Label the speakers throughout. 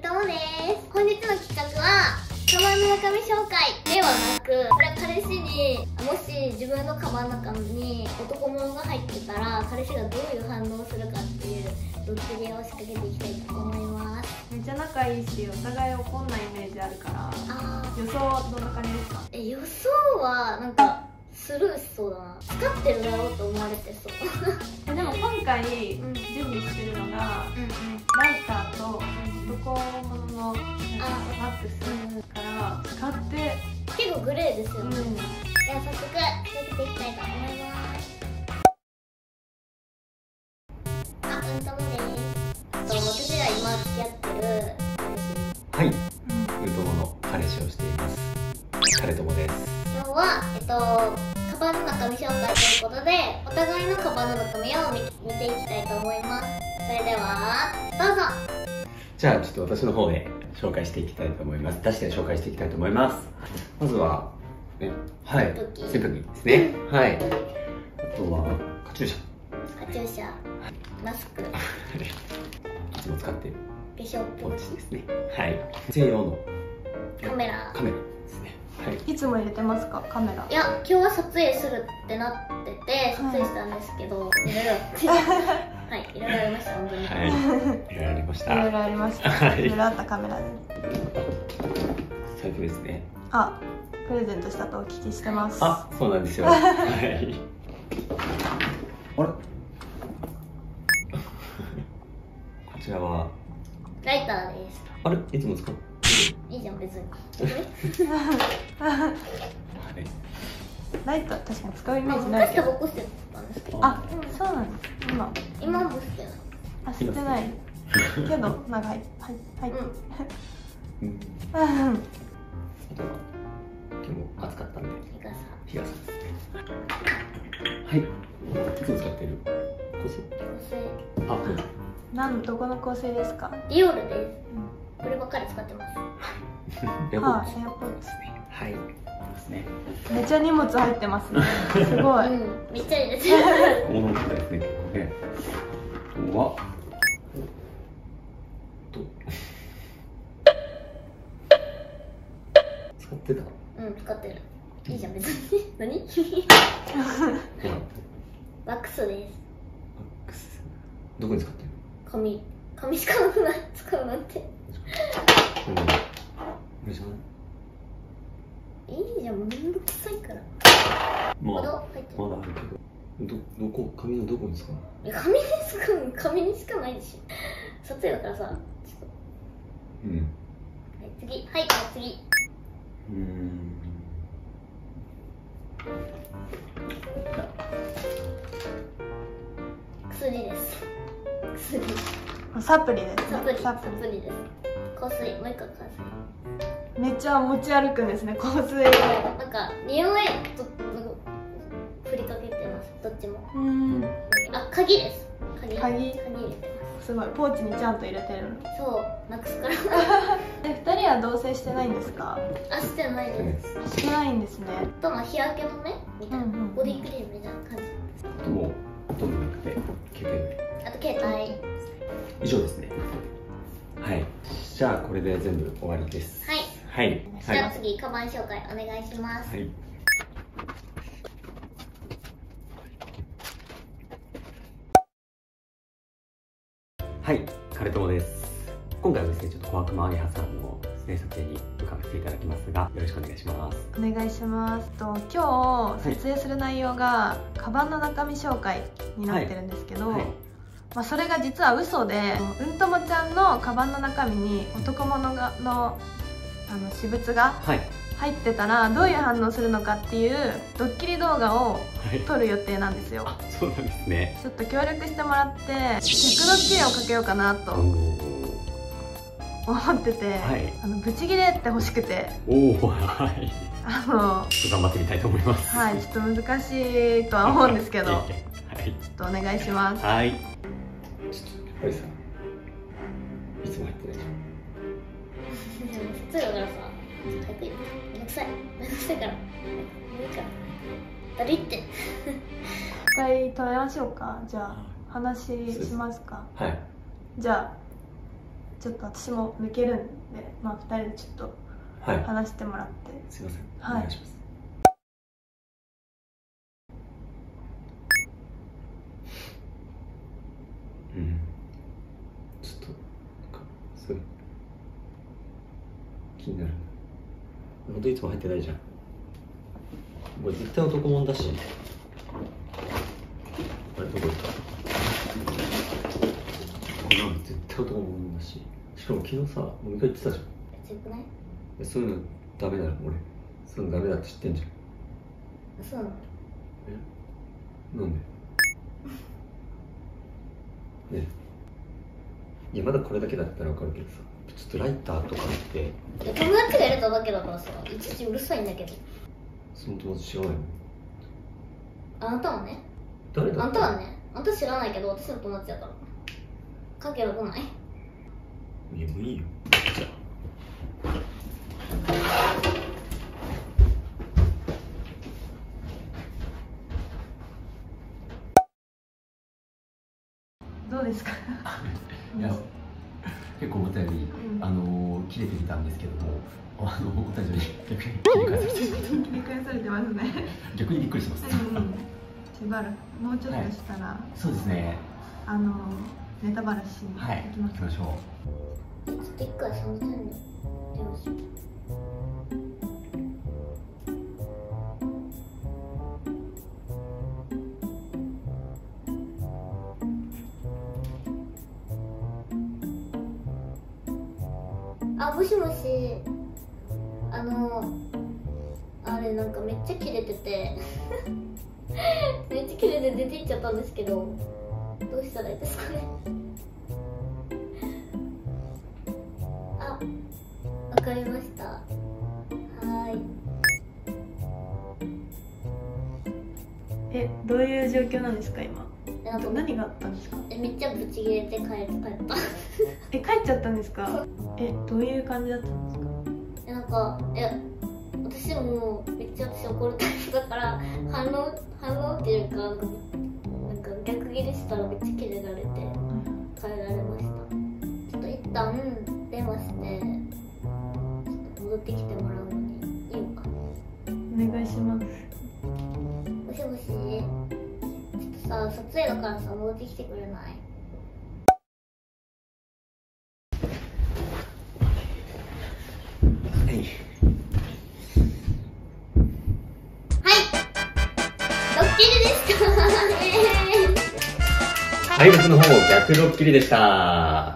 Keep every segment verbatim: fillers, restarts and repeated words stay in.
Speaker 1: ともです。本日の企画はカバンの中身紹介ではなく、これは彼氏にもし自分のカバンの中に男物が入ってたら彼氏がどういう反応をするかっていうドッキリを仕掛けていきたいと思います。
Speaker 2: めっちゃ仲いいし、お互い怒んないイメージあるから。
Speaker 1: あー、
Speaker 2: 予想はどんな感じですか？
Speaker 1: え予想はなんかスルーしそうだな。使ってるだろうと思われてそう
Speaker 2: でも今回、
Speaker 1: うん、
Speaker 2: 準備してるのが、
Speaker 1: うんうん、
Speaker 2: ライターと男物のマックスから使って
Speaker 1: 結構グレーですよね、
Speaker 2: うん、
Speaker 1: では早速続けていきたいと思います。あ、うんともです。と私が今付き合ってる
Speaker 3: はい、うんともの彼氏をしています彼ともです。
Speaker 1: 今日は、えっと、カバンの中身紹介ということでお互いのカバンの中身を見、見ていきたいと思います。それではどうぞ。
Speaker 3: じゃあちょっと私の方で紹介していきたいと思います。出して紹介していきたいと思います。まずは、ね、はい、扇風機ですね。はい。あとはカチューシャ。
Speaker 1: カチューシャ、マスク、
Speaker 3: いつも使っている
Speaker 1: 化粧ポーチ
Speaker 3: ポーチですね。はい。専用の
Speaker 1: カメラ。
Speaker 3: カメラですね。はい。
Speaker 2: いつも入れてますか、カメラ？
Speaker 1: いや、今日は撮影するってなってて撮影したんですけど、いろいろはい、いろいろありました本当に。
Speaker 3: はい。いろいろありました。
Speaker 2: いろいろありました。
Speaker 3: はい
Speaker 2: いろいろあったカメラで。
Speaker 3: 財布ですね。
Speaker 2: あ、プレゼントしたとお聞きしてます。
Speaker 3: あ、そうなんですよ。はい。あれ？こちらは
Speaker 1: ライターです。
Speaker 3: あれいつも使う？
Speaker 1: いいじゃん別に。
Speaker 3: あれ
Speaker 2: ライトは確かに使うイメ
Speaker 1: まあ
Speaker 2: ージないけど。
Speaker 1: 昔タバコ吸ってたんですけど、
Speaker 2: あ、そうなんです。今
Speaker 1: 今も吸ってない。
Speaker 2: あ、吸ってないけどなんか入って入って
Speaker 1: うん。
Speaker 3: うん。
Speaker 2: うん
Speaker 3: あとは今日も暑かったんで
Speaker 1: 日傘。
Speaker 3: 日傘ですね。はい。いつも使っている香水？あ、そうです。
Speaker 2: なんどこの香水ですか？
Speaker 1: ディオールです。こればっかり使ってます。
Speaker 3: エアポ
Speaker 2: はあ、
Speaker 3: ッツ
Speaker 2: エアポッ
Speaker 3: ですね。はい。ですね。
Speaker 2: ツ。めっちゃ荷物入ってますね。すごい。
Speaker 1: うん、めっちゃ入れてる。
Speaker 3: 物の方ですね。結構ね。あとはと使ってた。
Speaker 1: うん、使ってる。いいじゃん別に。何？
Speaker 3: ほら。
Speaker 1: ワックスです。
Speaker 3: マックス。どこに使ってる？
Speaker 1: 髪、髪しかなくない？使うなんて。
Speaker 3: うん。これじゃない？
Speaker 1: いいじゃん、めんどくさいから。
Speaker 3: まだ
Speaker 1: まだ入ってる。
Speaker 3: まだあるけど、どどこ髪のどこですか？
Speaker 1: いや、髪にしか髪にしかないでしょ。撮影だからさ、ちょっと。
Speaker 3: うん。
Speaker 1: はい、次、はい、じゃあ次。
Speaker 3: うーん。
Speaker 1: 薬です。薬。
Speaker 2: サプリですね。
Speaker 1: サプリ、
Speaker 2: サ
Speaker 1: サ
Speaker 2: プ
Speaker 1: プリです。香水、もう一個香
Speaker 2: リ。めっちゃ持ち歩くんですね、香水。
Speaker 1: 水。なんか、匂いと、なんか、振りかけてます。どっちも。
Speaker 2: うん。
Speaker 1: あ、鍵です。鍵。
Speaker 2: 鍵
Speaker 1: 鍵入れてます。
Speaker 2: すごい、ポーチにちゃんと入れてるの。
Speaker 1: そう、なくすから。
Speaker 2: え、二人は同棲してないんですか？
Speaker 1: あ、してないです。
Speaker 2: してないんですね。
Speaker 1: と、まあ、日焼け止めみたいな、
Speaker 2: うんうんうん
Speaker 1: ボディクリームみたいな感じ。
Speaker 3: ともほとんどなくて携帯で
Speaker 1: あと、携帯。
Speaker 3: 以上ですね。はい。じゃあこれで全部終わりです。
Speaker 1: はい。
Speaker 3: はい。
Speaker 1: じゃあ次、カバン紹介お願いします。
Speaker 3: はい。はい、彼ともです。今回はですね、ちょっと小悪魔あげはさんのですね、撮影に向かわせていただきますが、よろしくお願いします。
Speaker 2: お願いします。と今日撮影する内容が、カバンの中身紹介になってるんですけど、
Speaker 3: はいはい、
Speaker 2: まあ、それが実は嘘で、うんともちゃんのカバンの中身に男物がのあの私物が
Speaker 3: はい。
Speaker 2: 入ってたらどういう反応するのかっていうドッキリ動画を
Speaker 3: はい。
Speaker 2: 撮る予定なんですよ。
Speaker 3: あ、そうなんですね。
Speaker 2: ちょっと協力してもらって逆ドッキリをかけようかなと
Speaker 3: おー。
Speaker 2: 思ってて、
Speaker 3: はい
Speaker 2: あのブチギレって欲しくて、
Speaker 3: おお、はい。
Speaker 2: あの
Speaker 3: ちょっと頑張ってみたいと思います。
Speaker 2: はい、ちょっと難しいとは思うんですけど、ちょ
Speaker 3: はい。
Speaker 2: っとお願いします。
Speaker 3: はい。ちょっとやっぱりさ、いつも入ってないじ
Speaker 1: 普通だからさ、早くいい。めんどくさい。めんどくさいから。もういいから。だるいって。
Speaker 2: 一回止めましょうか。じゃあ話しますか。
Speaker 3: ゃん。はい。
Speaker 2: じゃあちょっと私も抜けるんで、まあふたりでちょっと
Speaker 3: はい、
Speaker 2: 話してもらって、
Speaker 3: すいません、
Speaker 2: はい
Speaker 3: お願いします。うん、ちょっとなんかすごい気になる。ほんといつも入ってないじゃん。これ絶対男物だし。あれどこ行った？これなんか絶対男物だし。しかも昨日さ、もう一回言ってたじゃん。
Speaker 1: 強くない？
Speaker 3: そういうのダメだろ、俺。そういうのダメだって知ってんじゃん。
Speaker 1: そうなの？
Speaker 3: え？なんで？ねえ。いや、まだこれだけだったら分かるけどさ、ちょっとライターとかって
Speaker 1: 友達が入れただけだからさ、いちいちうるさいんだけど。
Speaker 3: その友達知らないの？
Speaker 1: あなたはね、
Speaker 3: 誰だった
Speaker 1: あんたはね、あんた知らないけど私の友達だからかけら来ない？
Speaker 3: いや、もういいよ。じゃ
Speaker 2: どうですか？
Speaker 3: いや、結構思ったより、
Speaker 2: うん
Speaker 3: あのー、切れてみたんですけども、あのお誕生日逆に切り返されて
Speaker 2: 切り返されてますね。
Speaker 3: 逆にびっくりします。
Speaker 2: うん、しばらくもうちょっとしたら、
Speaker 3: そうですね。
Speaker 2: あのネタバラシ
Speaker 3: はい、
Speaker 2: いきます。
Speaker 3: 行きましょ
Speaker 1: ちょっと一回その線に電話しよう。あ、もしもし、あのあれなんかめっちゃキレててめっちゃキレて出て行っちゃったんですけど、どうしたらいいですかね。あ、わかりました。はーい。
Speaker 2: え、どういう状況なんですか今？
Speaker 1: えなんか
Speaker 2: 何があったんですか？
Speaker 1: えめっちゃブチギレて帰って帰った
Speaker 2: え、帰っちゃったんですか？え、どういう感じだったんですか？
Speaker 1: えなんかえ私もめっちゃ私怒るタイプだから反応反応っていうかなんかなんか逆ギレしたらめっちゃキレられて帰られました。ちょっと一旦電話してちょっと戻ってきてもらうのにいいのかな。
Speaker 2: お願いします。
Speaker 1: もしもし、ちょっとさ撮影だからさ戻ってきてくれない？
Speaker 3: う。はい。
Speaker 1: ドッキリでした
Speaker 3: はい、僕の方逆ドッキリでした。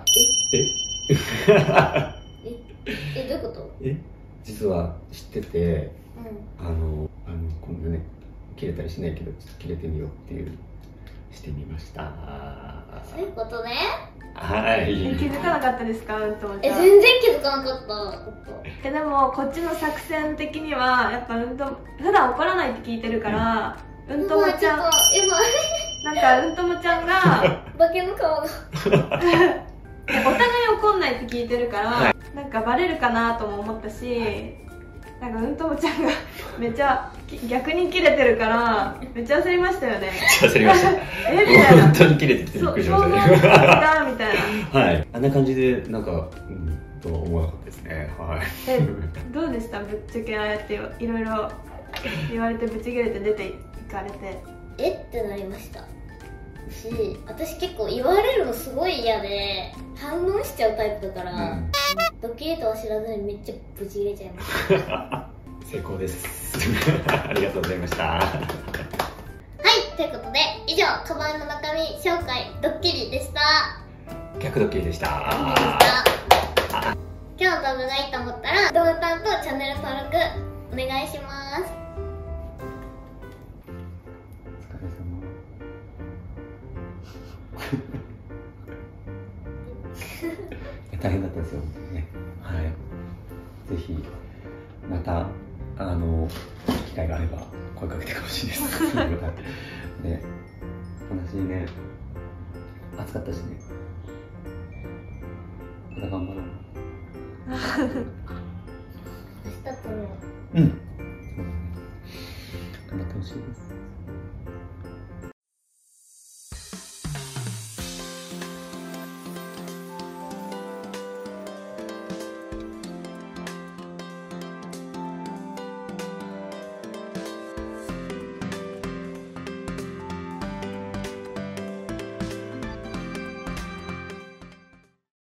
Speaker 3: え？
Speaker 1: ええ、どういうこと？
Speaker 3: え？実は知ってて、
Speaker 1: うん、
Speaker 3: あの、あの今度ね、切れたりしないけど、ちょっと切れてみようっていうしてみました。
Speaker 1: そういうことね。
Speaker 3: はい。
Speaker 2: え、気づかなかったですか？うんともち
Speaker 1: え、
Speaker 2: ゃん。
Speaker 1: 全然気づかなかった。
Speaker 2: え、でもこっちの作戦的にはやっぱうんと普段怒らないって聞いてるから、うんともちゃんなんかうんともちゃんが
Speaker 1: 化けの顔が
Speaker 2: お互い怒んないって聞いてるから、はい、なんかバレるかなとも思ったし、なんかうんともちゃんがめっちゃ逆にキレてるからめっちゃ焦りましたよね。
Speaker 3: めっちゃ焦りました。
Speaker 2: えみたいな。
Speaker 3: 本当にキレててびっくりしましたね。
Speaker 2: そう、そうなんだみたいな。
Speaker 3: はい。あんな感じでなんか、うん、とは思わなかったですね。はい。
Speaker 2: え、どうでした？ぶっちゃけああやっていろいろ言われてぶち切れて出ていかれて。
Speaker 1: えってなりましたし、私結構言われるのすごい嫌で反応しちゃうタイプだから、うん、ドッキリとは知らずにめっちゃブチ切れちゃいました
Speaker 3: 成功ですありがとうございましたはい 、
Speaker 1: ということで以上カバンの中身紹介ドッキリでした。
Speaker 3: 逆ドッキリでした。
Speaker 1: 今日の動画がいいと思ったら動画担当チャンネル登録お願いします。
Speaker 3: 大変だったですよ、本当にね。はい。ぜひ、また、あの、機会があれば、声かけてほしいです。ね、話ね、暑かったしね。また頑張ろう。
Speaker 1: 明日と
Speaker 3: うん。